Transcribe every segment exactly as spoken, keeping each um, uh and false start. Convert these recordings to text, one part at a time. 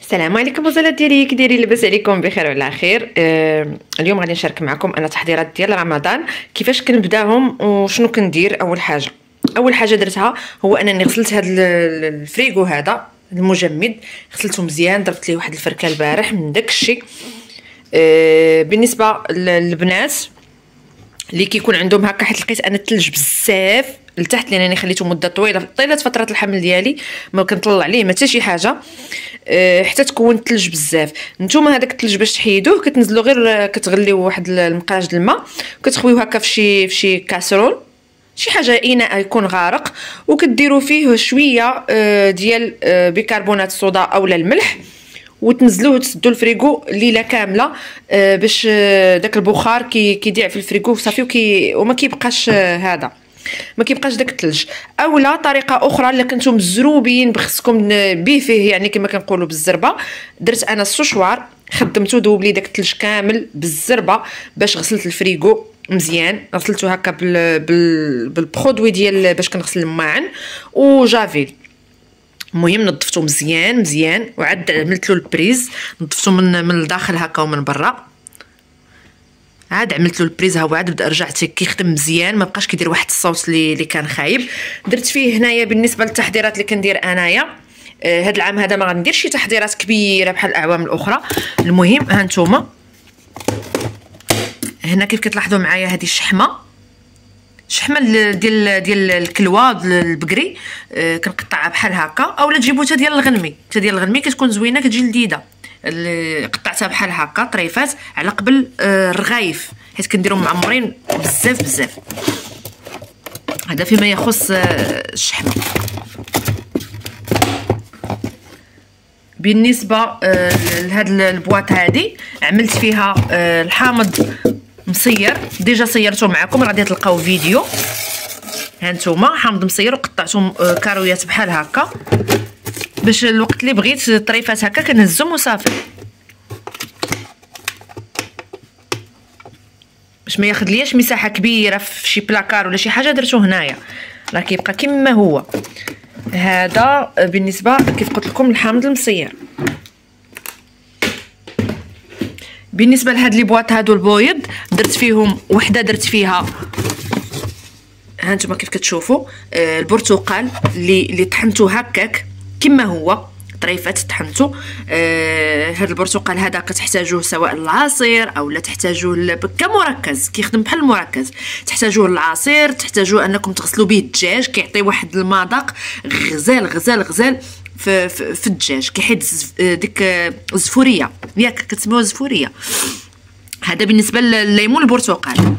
السلام عليكم وزلات ديالي، كي دايرين؟ لاباس عليكم؟ بخير وعلى خير. آه اليوم غادي نشارك معكم انا تحضيرات ديال رمضان، كيفاش كنبداهم وشنو كندير. اول حاجه اول حاجه درتها هو انني غسلت هذا الفريغو، هذا المجمد غسلته مزيان، درت ليه واحد الفركه البارح من داك الشيء. آه بالنسبه للبنات اللي كيكون عندهم هكا، حيت لقيت انا الثلج بزاف لتحت لانني خليته مده طويله طيله فتره الحمل ديالي، ما كنطلع ليه ما حتى شي حاجه أه حتى تكون الثلج بزاف. نتوما هذاك الثلج باش تحيدوه كتنزلوا غير كتغليو واحد المقراج د الماء، كتخويوه هكا في شي في شي كاسرول، شي حاجه اناء يكون غارق، وكديروا فيه شويه أه ديال أه بيكربونات الصودا اولا الملح، وتنزلوه وتسدوا الفريغو ليله كامله أه باش أه داك البخار كي كيضيع في الفريغو صافي، وكي وما كيبقاش أه هذا ما كيبقاش داك الثلج. اولا طريقه اخرى اللي كنتم مزروبين بخصكم به فيه، يعني كما كنقولوا بالزربه، درت انا السشوار خدمته دوب لي داك الثلج كامل بالزربه باش غسلت الفريغو مزيان، غسلته هكا بال بال بالبرودوي ديال باش كنغسل الماعن وجافيل. المهم نظفتو مزيان مزيان، وعاد عملت له البريز، نظفتو من من الداخل هكا ومن برا، عاد عملت له البريز. ها هو عاد بدا رجعت كيخدم مزيان، ما بقاش كيدير واحد الصوت اللي اللي كان خايب. درت فيه هنايا بالنسبه للتحضيرات اللي كندير انايا آه هاد العام هذا ما غنديرش شي تحضيرات كبيره بحال الاعوام الاخرى. المهم ها نتوما هنا كيف كتلاحظوا معايا هذه الشحمه، شحمه ديال ديال الكلوه البقري، آه كنقطعها بحال هكا، اولا تجيبوا حتى ديال الغنمي، حتى ديال الغنمي كتكون زوينه كتجي لذيذه. قطعتها بحال هكا طريفات على قبل آه الرغايف، حيت كنديرهم معمرين بزاف بزاف. هذا فيما يخص آه الشحمه. بالنسبه آه لهاد البواط هذه عملت فيها آه الحامض مصير، ديجا صيرته معكم، غادي تلقاو فيديو. ها نتوما حامض مصير وقطعتهم آه كارويات بحال هكا، باش الوقت اللي بغيت طريفات هكا كنهزهم وصافي، باش ما ياخذ لياش مساحه كبيره في شي بلاكار ولا شي حاجه. درتو هنايا راه كيبقى كما هو. هذا بالنسبه كيف قلت لكم الحامض المصير. بالنسبه لهاد لي بواط هادو البويض درت فيهم وحده، درت فيها ها نتوما كيف كتشوفوا آه البرتقال اللي اللي طحنته هكاك كما هو طريفات طحنته. آه هذا البرتقال هذا كتحتاجوه سواء العصير او لا تحتاجوه كمركز، كيخدم بحال المركز، تحتاجوه العصير، تحتاجوه انكم تغسلوا به الدجاج، كيعطي واحد المذاق غزال غزال غزال في, في, في الدجاج، كيحيد ديك الزفوريه، ياك كتسموها الزفوريه. هذا بالنسبه لليمون البرتقال.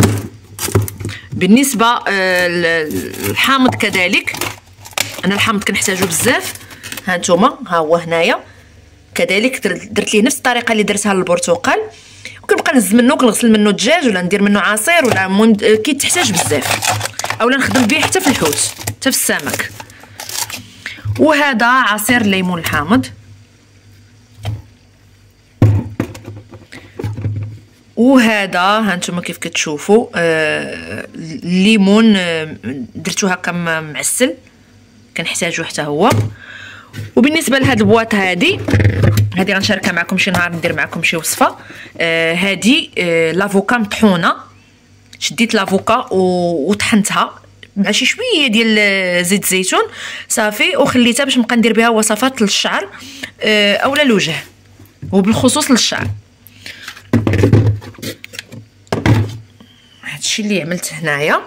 بالنسبه للحامض كذلك، انا الحامض كنحتاجو بزاف. ها نتوما ها هو هنايا كذلك درت ليه نفس الطريقه اللي درتها للبرتقال، وكنبقى نهز منه كنغسل منه الدجاج ولا ندير منه عصير، ولا المهم كي تحتاج بزاف، اولا نخدم به حتى في الحوت حتى في السمك. وهذا عصير الليمون الحامض. وهذا ها نتوما كيف كتشوفوا آه الليمون آه درتو هكا معسل، كنحتاجو حتى هو. وبالنسبه لهاد البواط هادي هادي غنشاركها معكم شي نهار، ندير معكم شي وصفه. آه هادي آه لافوكا مطحونه، شديت لافوكا وطحنتها مع شي شويه ديال زيت الزيتون صافي، وخليتها باش نبقى ندير بها وصفات للشعر آه اولا الوجه، وبالخصوص للشعر. هادشي اللي عملت هنايا.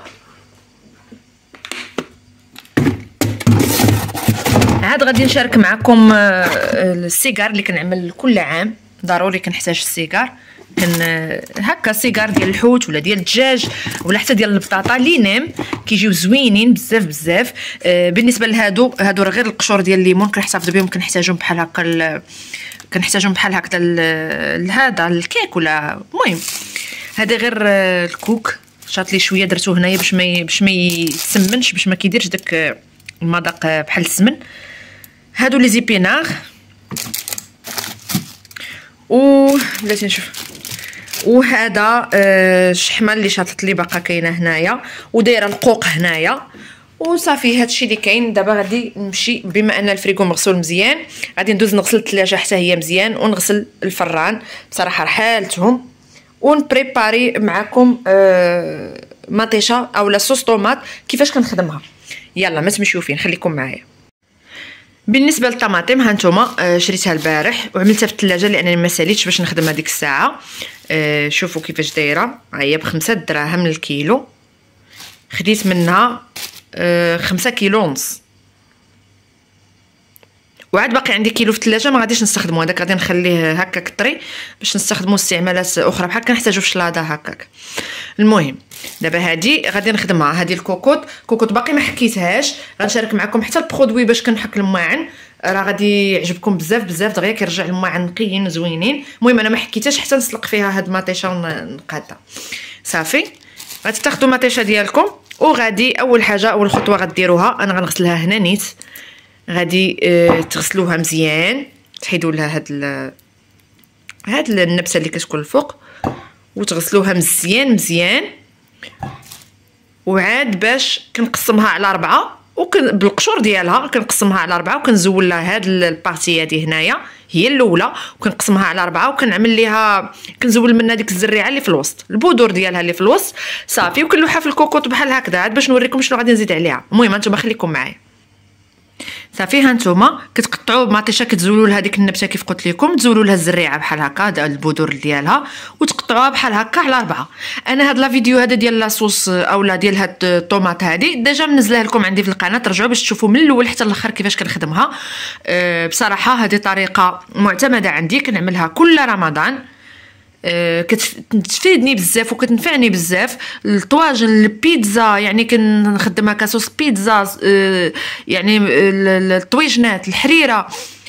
عاد غادي نشارك معكم السيجار اللي كنعمل كل عام، ضروري كنحتاج السيجار. كن هكا سيجار ديال الحوت ولا ديال الدجاج ولا حتى ديال البطاطا اللي نام كيجيو زوينين بزاف بزاف. بالنسبه لهادو هادو راه غير القشور ديال الليمون كنحتفظ بهم، كنحتاجهم بحال هكا، كنحتاجهم بحال هكذا لهذا الكيك ولا المهم. هذا غير الكوك شاط لي شويه درتو هنايا باش ما باش ما يتسمنش، باش ما كيديرش داك المذاق بحال السمن. هادو لي زيبيناغ و بلاتي نشوف. وهذا آه شحمه اللي شاطت لي باقا كاينه هنايا، ودايره القوق هنايا، وصافي هادشي اللي كاين. دابا غادي نمشي، بما ان الفريغو مغسول مزيان غادي ندوز نغسل الثلاجه حتى هي مزيان، ونغسل الفران بصراحه حالتهم، ونبريباري معكم آه مطيشه اولا صوص طوماط كيفاش كنخدمها. يلا ما تمشيو فين، خليكم معايا. بالنسبه للطماطم ها نتوما آه شريتها البارح وعملتها في الثلاجه لانني ما ساليتش باش نخدمها ديك الساعه. آه شوفوا كيفاش دايره، هي بخمسة دراهم للكيلو، خديت منها آه خمسة كيلو ونص، وعاد باقي عندي كيلو في الثلاجه ما غاديش نستخدمو، هذاك غادي نخليه هكاك طري باش نستخدمو استعمالات اخرى بحال كنحتاجو في الشلاضه هكاك. المهم دابا هادي غادي نخدمها، هادي الكوكوط كوكوط باقي ما حكيتهاش، غنشارك معكم حتى البرودوي باش كنحك الماعن، راه غادي يعجبكم بزاف بزاف دغيا كيرجع الماعن نقيين زوينين. المهم انا ما حكيتهاش حتى نسلق فيها هاد المطيشه ونقادها. صافي غادي تاخذوا المطيشه ديالكم، وغادي اول حاجه اول خطوه غديروها انا غنغسلها هنا نيت، غادي اه تغسلوها مزيان، تحيدوا لها هاد ال... هاد النبته اللي كتكون الفوق، وتغسلوها مزيان مزيان. وعاد باش كنقسمها على أربعة وكن بالقشور ديالها كنقسمها على أربعة، وكنزول لها هاد البارتي هادي هنايا هي الاولى، وكنقسمها على أربعة وكنعمل ليها كنزول منها ديك الزريعه اللي في الوسط، البذور ديالها اللي في الوسط. صافي وكنلوحها في الكوكوط بحال هكذا عاد باش نوريكم شنو غادي نزيد عليها. المهم هانتوما خليكم معايا. صافي هانتوما كتقطعوا بمطيشه كتزولوا لها ديك النبته كيف قلت لكم، تزولوا لها الزريعه بحال هكا البذور ديالها وتقطعوها بحال هكا على أربعة. انا هاد لا فيديو هذا ديال لاصوص اولا ديال هاد الطوماط هادي ديجا منزلها لكم عندي في القناه، ترجعوا باش تشوفوا من الاول حتى الاخر كيفاش كنخدمها. أه بصراحه هذه طريقه معتمده عندي كنعملها كل رمضان، أه كتفيدني بزاف وكتنفعني بزاف. الطواجن البيتزا يعني كنخدمها كصوص بيتزا، أه يعني الطويجنات الحريره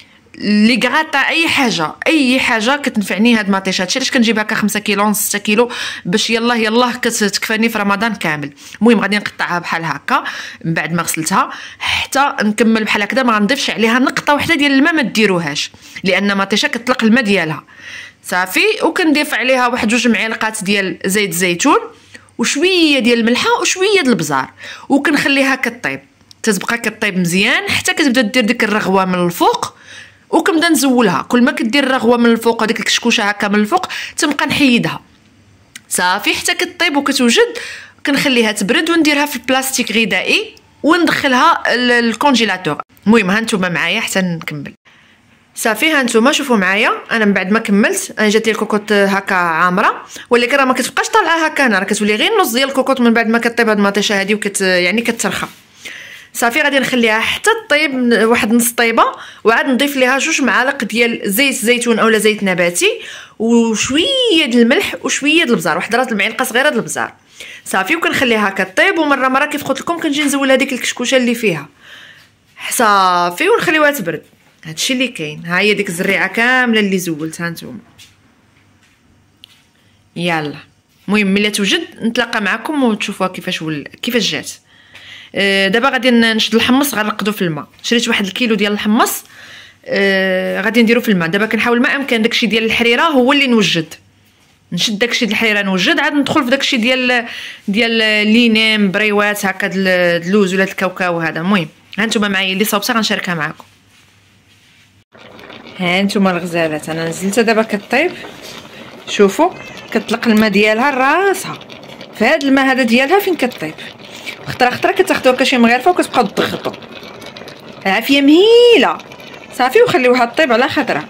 لي غاطا اي حاجه اي حاجه كتنفعني هاد المطيشه. هادشي علاش كنجيب هكا خمسة كيلو ونص ستة كيلو باش يلاه يلاه كتكفاني في رمضان كامل. المهم غادي نقطعها بحال هكا من بعد ما غسلتها حتى نكمل بحال هكذا، ما غنضيفش عليها نقطه واحده ديال الماء، ما ديروهاش لان مطيشه كتطلق الماء ديالها. صافي وكنضيف عليها واحد جوج معالقات ديال زيت الزيتون وشويه ديال الملحه وشويه ديال البزار، وكنخليها كطيب تتبقى كطيب مزيان حتى كتبدا دير ديك الرغوه من الفوق، وكنبدا نزولها. كل ما كدير الرغوه من الفوق هذيك الكشكوشه هكا من الفوق تنبقى نحيدها. صافي حتى كطيب وكتوجد كنخليها تبرد ونديرها في البلاستيك غذائي وندخلها للكونجيلاتور. المهم ها نتوما معايا حتى نكمل. صافي ها نتوما شوفوا معايا انا من بعد ما كملت انا جاتني الكوكوط هكا عامره، ولكن راه ما كتبقاش طالعه هكا هنا، راه كتولي غير نص ديال الكوكوط من بعد ما كطيب هاد المطيشه هادي وكت يعني كترخى. صافي غادي نخليها حتى طيب واحد نص طيبه، وعاد نضيف ليها جوج معالق ديال زيت زيتون اولا زيت نباتي وشويه ديال الملح وشويه ديال البزار، واحد راس المعلقه صغيره ديال البزار. صافي وكنخليها كطيب، ومره مره كيف قلت لكم كنجي نزول هذيك الكشكوشه اللي فيها. صافي ونخليوها تبرد. هادشي اللي كاين. ها هي ديك الزريعه كامله اللي زولت ها نتوما. يلا المهم ملي توجد نتلاقى معكم وتشوفوها كيفاش ول... كيفاش جات. أه دابا غادي نشد الحمص غنرقدو في الماء. شريت واحد الكيلو ديال الحمص أه غادي نديرو في الماء. دابا كنحاول ما امكن داكشي ديال الحريره هو اللي نوجد، نشد داكشي ديال الحريره نوجد، عاد ندخل في داكشي ديال ديال لينيم بريوات هكا د اللوز ولا الكاوكاو هذا. المهم ها نتوما معايا اللي صوبتها غنشاركها معكم. ها نتوما الغزالات انا نزلتها دابا كطيب، شوفوا كتطلق الماء ديالها راسها في هذا الماء هذا ديالها فين كطيب. خطره خطره كتاخذوها كشي مغرفه وكتبقاو تضغطوا. العافيه مهيله. صافي وخليوها طيب على خضره.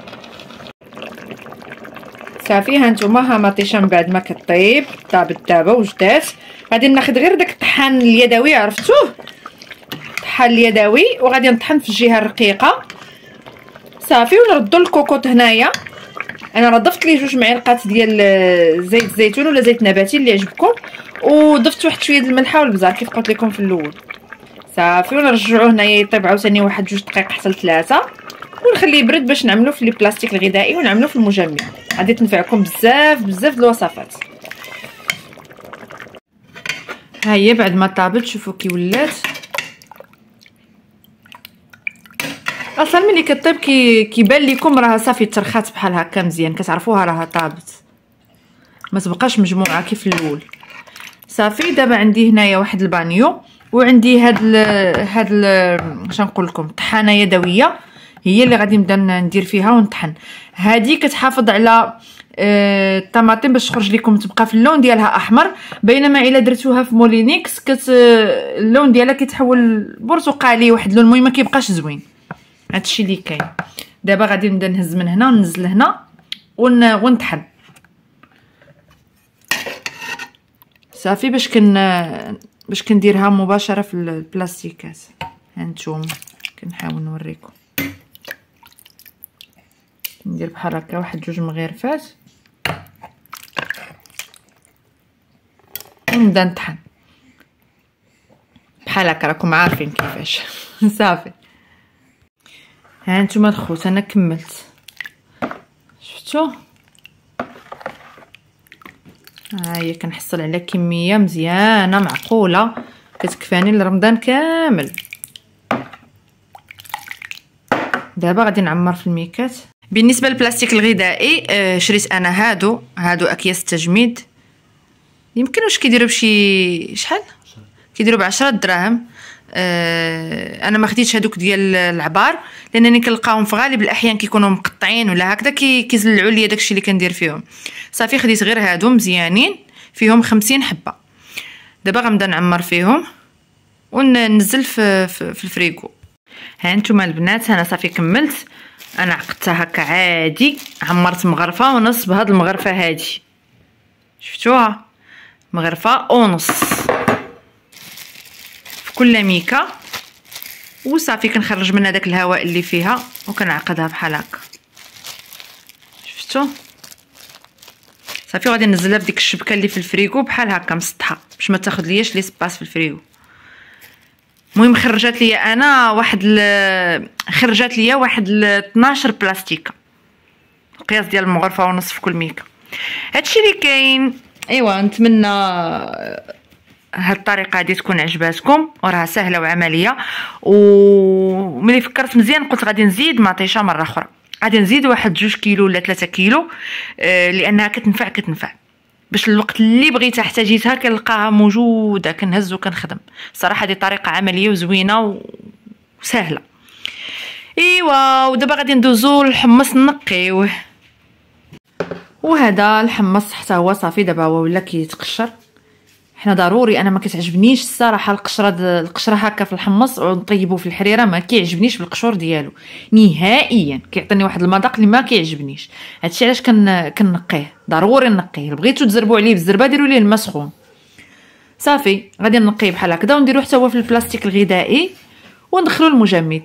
صافي ها نتوما ها مطيشه من بعد ما كطيب طابت دابا وجدات. غادي ناخذ غير داك الطحان اليدوي، عرفتوه الطحان اليدوي، وغادي نطحن في الجهه الرقيقه. صافي ونردو الكوكوط هنايا. انا راه ضفت ليه جوج معلقات ديال زيت الزيتون ولا زيت نباتي اللي يعجبكم، وضفت واحد شويه د الملحه والبزار كيف قلت لكم في الاول. صافي ونرجعوه هنايا يطيب عاوتاني واحد جوج دقائق حتى لثلاثه، ونخليه يبرد باش نعملوه في لي بلاستيك الغذائي ونعملوه في المجمد. غادي تنفعكم بزاف بزاف د الوصفات. ها هي بعد ما طابت شوفوا كي ولات. اصلا ملي كطيب كي كيبان لكم راها صافي ترخات بحال هكا مزيان، كتعرفوها راها طابت، ما تبقاش مجموعه كيف الاول. صافي دابا عندي هنايا واحد البانيو وعندي هاد ال هاد اش نقول لكم طحانه يدويه هي اللي غادي نبدا ندير فيها ونطحن. هذه كتحافظ على الطماطم باش تخرج لكم تبقى في اللون ديالها احمر، بينما الا درتوها في مولينيكس كت اللون ديالها كيتحول برتقالي واحد اللون، المهم ما كيبقاش زوين. هادشي اللي كاين. دابا غادي نبدا نهز من هنا وننزل هنا ون... ونطحن صافي باش كن باش كنديرها مباشره في البلاستيكات. هانتوما كنحاول نوريكم، ندير بحال هكا واحد جوج مغرفات ونبدا نطحن بحال هكا، راكم عارفين كيفاش. صافي ها نتوما الخوت انا كملت، شفتوا ها هي كنحصل على كميه مزيانه معقوله كتكفاني لرمضان كامل. دابا غادي نعمر في الميكات. بالنسبه للبلاستيك الغذائي آه شريت انا هادو هادو اكياس التجميد، يمكن واش كيديروا بشي شحال كيديروا بعشرة دراهم. آه انا ما خديتش هادوك ديال العبار لانني كنلقاهم في غالب الاحيان كيكونوا مقطعين ولا هكذا كي كيزلعوا لي داكشي اللي كندير فيهم. صافي خديت غير هادو مزيانين فيهم خمسين حبه. دابا غنبدا نعمر فيهم وننزل في, في, في الفريغو. ها نتوما البنات انا صافي كملت، انا عقدتها هكا عادي، عمرت مغرفه ونص بهاد المغرفه هادي، شفتوها مغرفه ونص في كل ميكا، وصافي كنخرج منها داك الهواء اللي فيها وكنعقدها بحال هكا، شفتوا صافي. غادي ننزلها بديك الشبكه اللي في الفريغو بحال هكا مسطحه باش ما تاخذ لياش لي سباس في الفريغو. المهم خرجت لي انا واحد ال... خرجت لي واحد ال اثناش بلاستيكه، القياس ديال المغرفه ونص في كل ميكا. هادشي اللي كاين. ايوا نتمنى هاد الطريقه هادي تكون عجباتكم وراها سهله وعمليه. وملي فكرت مزيان قلت غادي نزيد مطيشه مره اخرى، غادي نزيد واحد جوج كيلو ولا ثلاثة كيلو آه لانها كتنفع كتنفع باش الوقت اللي بغيتها احتاجيتها كنلقاها موجوده كنهز وكنخدم. صراحه هذه طريقه عمليه وزوينه وسهله. ايوا ودابا غادي ندوزو للحمص نقيوه. وهذا الحمص حتى هو صافي دابا هو ولا كيتقشر. حنا ضروري انا ما كتعجبنيش الصراحه القشره القشره هكا في الحمص ونطيبو في الحريره، ما كيعجبنيش بالقشور ديالو نهائيا، كيعطيني واحد المذاق اللي ما كيعجبنيش. هادشي علاش كن كنقيه، ضروري نقيه. بغيتو تزربوا عليه بالزربه ديروا ليه الماء سخون. صافي غادي نقيه بحال هكذا ونديرو حتى هو في البلاستيك الغذائي وندخلو المجمد.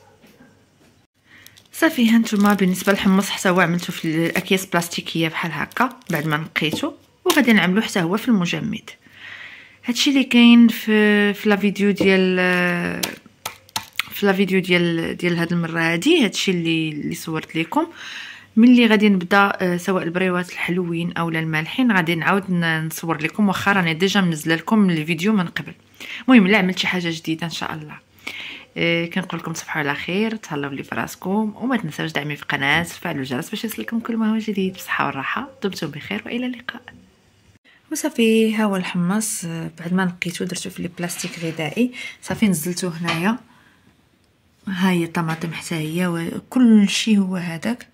صافي هانتوما بالنسبه للحمص حتى هو عملته في الاكياس بلاستيكيه بحال هكا بعد ما نقيته، وغادي نعملو حتى هو في المجمد. هادشي اللي كاين في في لا فيديو ديال في لا فيديو ديال ديال هاد المره هادي. هادشي اللي اللي صورت لكم. ملي غادي نبدا سواء البريوات الحلوين اولا المالحين غادي نعاود نصور لكم، واخا راني ديجا منزله لكم الفيديو من قبل. المهم الا عملت شي حاجه جديده ان شاء الله إيه كنقول لكم تصبحوا على خير، تهلاو لي فراسكم، وما تنساوش دعمي في القناه وفعلوا الجرس باش يوصلكم كل ما هو جديد. بصحه والراحه، دمتم بخير والى اللقاء. وصافي ها هو الحمص بعد ما نقيتو درتو في لي بلاستيك غذائي. صافي نزلتو هنايا، ها هي الطماطم حتى هي وكل شيء هو هذاك.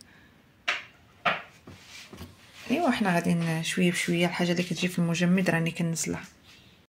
ايوا حنا غادي شويه بشويه الحاجه اللي كتجي في المجمد راني كنزلها.